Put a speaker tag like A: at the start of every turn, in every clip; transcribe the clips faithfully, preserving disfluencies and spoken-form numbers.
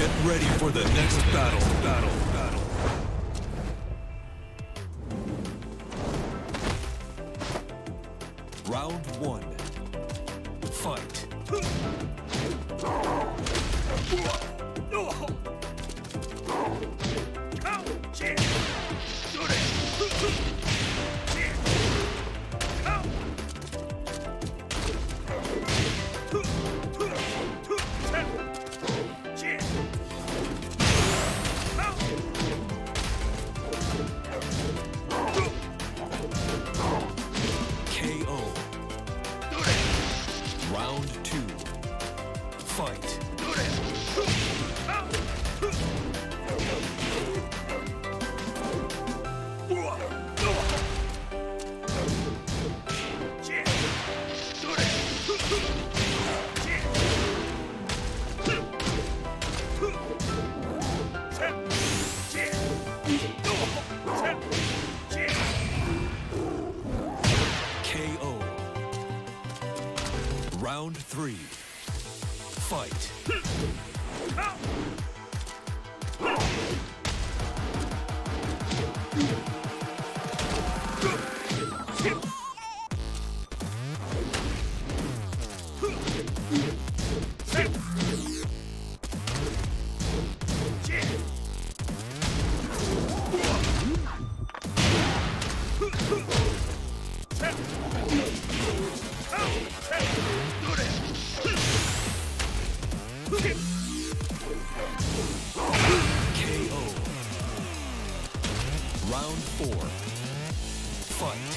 A: Get ready for the next battle. Battle. Battle. Round one. Fight. K O. Round two. Fight. K O. Round three. Fight. K O. Round four. Fight.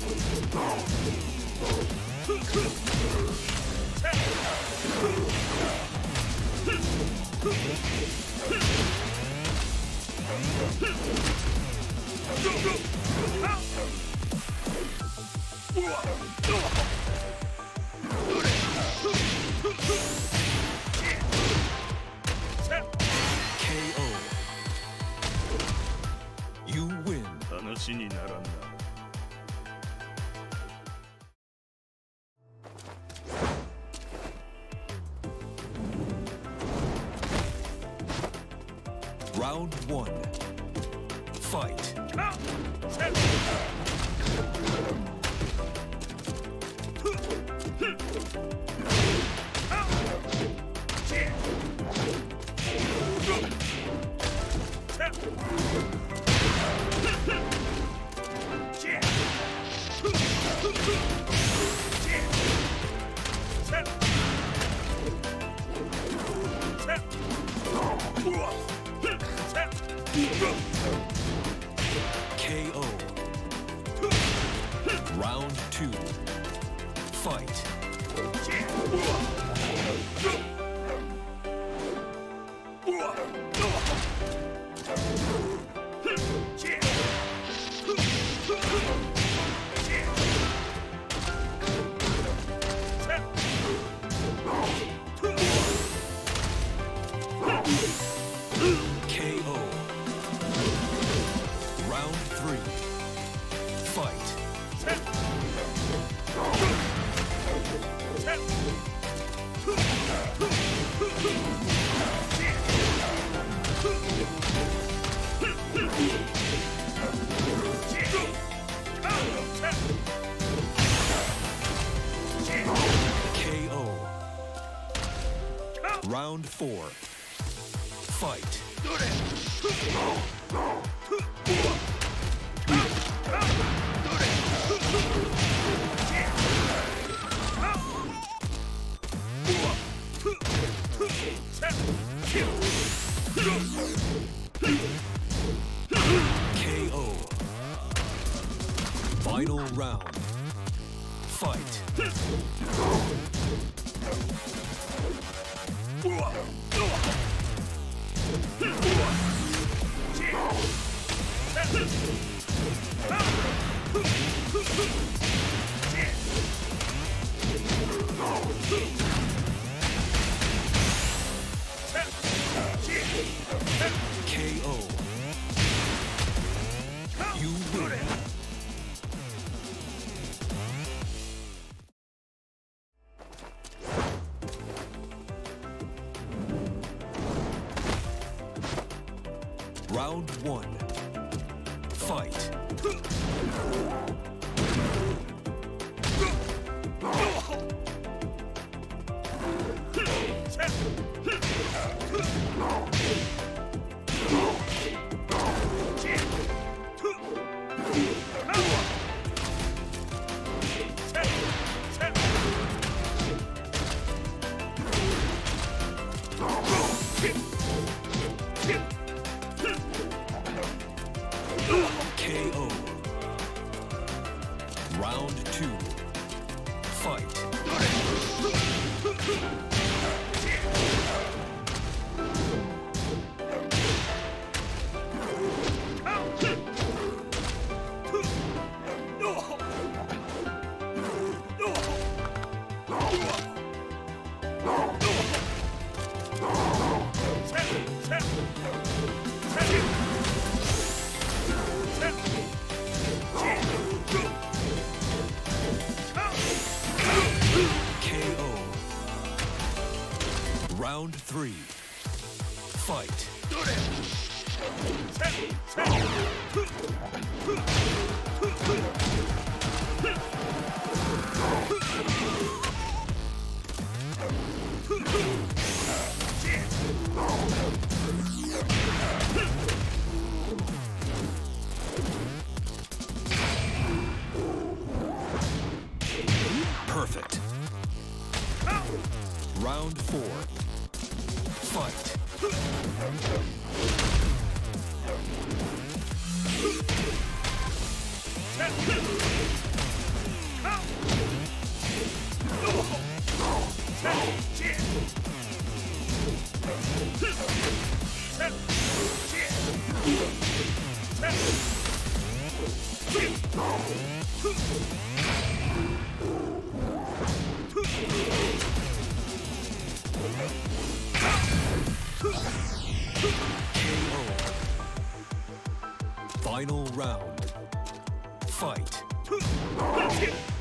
A: K O. You win.
B: 話にならんな。
A: Round one. Fight. K O. Round two. Fight. K O. Round three. Fight. K O. Round four. Fight. K O. Final round. Fight. K O. You win. Round one. Fight. K O. Round two. Fight. K O. Round three. Fight. Perfect. Round four. Fight. K O. Final round. Fight.